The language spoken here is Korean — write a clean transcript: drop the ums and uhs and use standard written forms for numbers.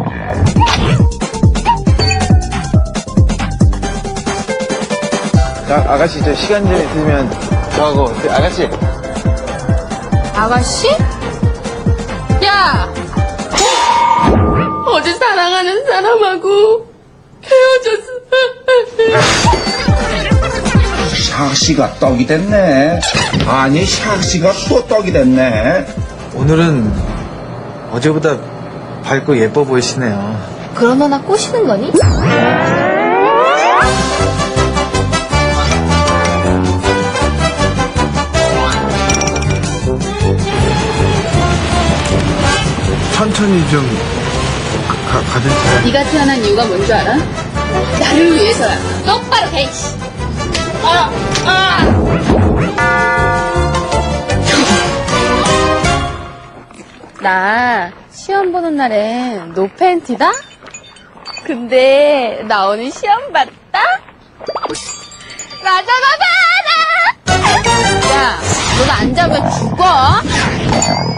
자, 아가씨, 저 시간 좀 있으면 저하고, 아가씨. 아가씨? 야! 어제 사랑하는 사람하고 헤어졌어. 샤씨가 떡이 됐네. 아니, 샤씨가 또 떡이 됐네. 오늘은 어제보다 밝고 예뻐 보이시네요. 그럼 너 나 꼬시는 거니? 천천히 좀 가주세요. 네가 태어난 이유가 뭔 줄 알아? 나를 위해서야. 똑바로 해. 나 시험 보는 날엔 노팬티다? 근데 나 오늘 시험 봤다? 맞아. 야, 너 나 안 잡으면 죽어.